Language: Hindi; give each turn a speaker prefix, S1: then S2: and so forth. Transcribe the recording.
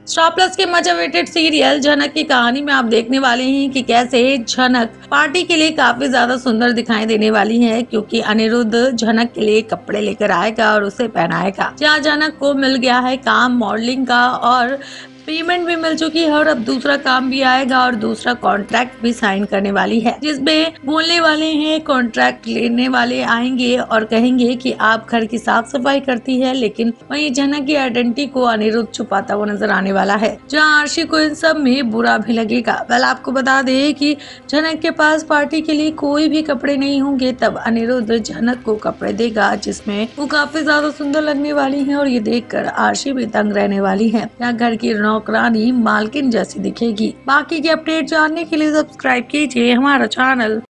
S1: स्टार प्लस के मच अवेटेड सीरियल झनक की कहानी में आप देखने वाले हैं कि कैसे झनक पार्टी के लिए काफी ज्यादा सुंदर दिखाई देने वाली है, क्योंकि अनिरुद्ध झनक के लिए कपड़े लेकर आएगा और उसे पहनाएगा। जहाँ झनक को मिल गया है काम मॉडलिंग का और पेमेंट भी मिल चुकी है और अब दूसरा काम भी आएगा और दूसरा कॉन्ट्रैक्ट भी साइन करने वाली है, जिसमें बोलने वाले हैं कॉन्ट्रैक्ट लेने वाले आएंगे और कहेंगे कि आप घर की साफ सफाई करती है, लेकिन वहीं झनक की आइडेंटिटी को अनिरुद्ध छुपाता हुआ नजर आने वाला है, जहां आरशी को इन सब में बुरा भी लगेगा। वेल आपको बता दें कि झनक के पास पार्टी के लिए कोई भी कपड़े नहीं होंगे, तब अनिरुद्ध झनक को कपड़े देगा जिसमें वो काफी ज्यादा सुंदर लगने वाली है और ये देखकर आरशी भी तंग रहने वाली है। यहाँ घर की नौकरानी मालकिन जैसी दिखेगी। बाकी की अपडेट जानने के लिए सब्सक्राइब कीजिए हमारा चैनल।